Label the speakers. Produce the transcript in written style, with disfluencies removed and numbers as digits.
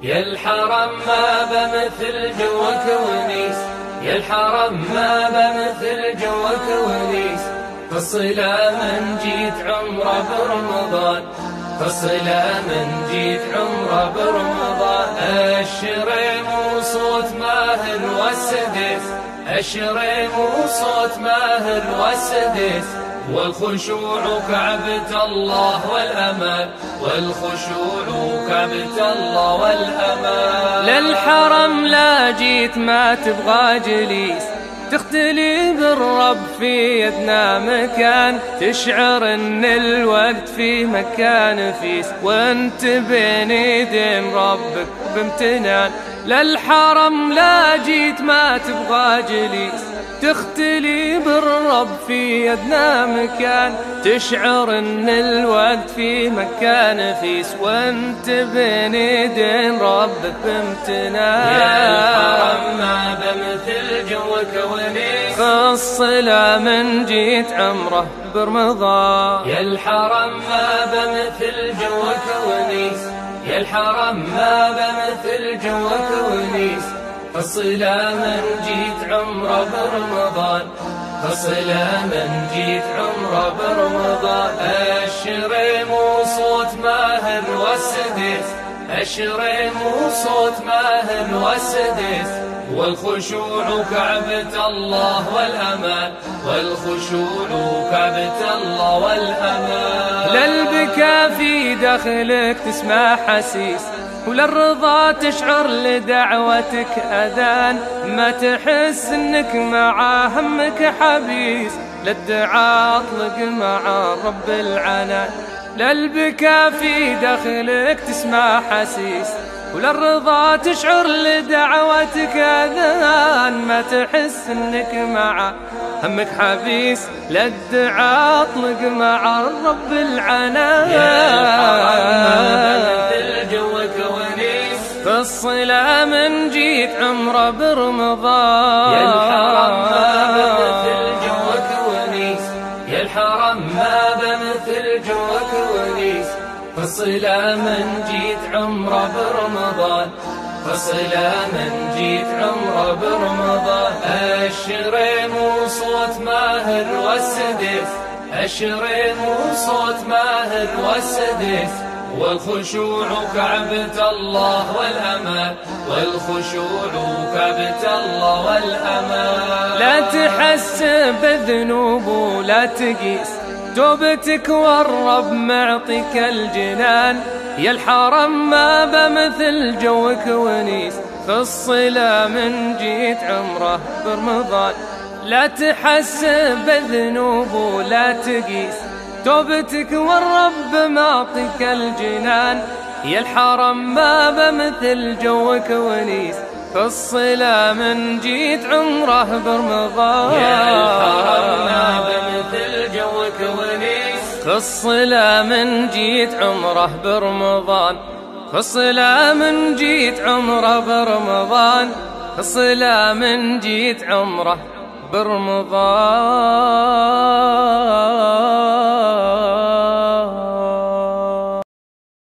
Speaker 1: يا الحرم ما بمثل جوك ونيس، يا الحرم ما بمثل جوك ونيس. فالصلا من جيت عمره برمضان، فالصلا من جيت عمره برمضان. الشريم وصوت ماهر والسدس، الشريم وصوت ماهر والسدس. والخشوع كعبة الله والأمان، والخشوع كعبة الله والأمان.
Speaker 2: للحرم لا جيت ما تبغى جليس، تختلي بالرب في يدنا مكان، تشعر ان الوقت في مكان فيس، وانت بين يدين ربك بامتنان. للحرم لا جيت ما تبغى جليس، تختلي بالرب في يدنا مكان، تشعر ان الوقت في مكان فيس، وانت بين يدين ربك بامتنان.
Speaker 1: يا الحرم ما بمثل جوك ونيس،
Speaker 2: فالصلا من جيت عمره برمضان.
Speaker 1: يا الحرم ما بمثل جوك ونيس، يا الحرم ما بمثل جوك ونيس. فالصلا من جيت عمره برمضان، فالصلا من جيت عمره برمضان. الشريم وصوت ماهر والسدس، الشريم وصوت ماهر والسدس. والخشوع كعبة الله والأمان، والخشوع كعبة الله والأمان.
Speaker 2: للبكا في داخلك تسمع حسيس، وللرضا تشعر لدعوتك أذان، ما تحس انك مع همك حبيس، للدعاء اطلق مع رب العنان. للبكا في داخلك تسمع حسيس، وللرضا تشعر لدعوتك أذان، ما تحس انك مع همك حبيس، للدعاء اطلق مع رب العنان.
Speaker 1: يا الحرم ما بمثل جوك ونيس،
Speaker 2: فالصلا من جيت عمره برمضان.
Speaker 1: يا الحرم ما بمثل جوك ونيس، يا الحرم ما بمثل جوك ونيس. فالصلا من جيت عمره برمضان، فالصلا من جيت عمره برمضان. الشريم وصوت ماهر والسدس، الشريم وصوت ماهر والسدس. والخشوع كعبة الله والأمان، والخشوع كعبة الله والأمان.
Speaker 2: لا تحس بذنوب ولا تقيس، توبتك والرب معطيك الجنان. يا الحرم ما بمثل جوك ونيس، فالصلا من جيت عمره برمضان. لا تحس بذنوب ولا تقيس، توبتك والرب معطيك الجنان. يا الحرم ما بمثل جوك ونيس، فالصلا من جيت عمره برمضان.
Speaker 1: يا الحرم ما بمثل جوك ونيس،
Speaker 2: فالصلا من جيت عمره برمضان، فالصلا من جيت عمره برمضان، فالصلا من جيت عمره برمضان.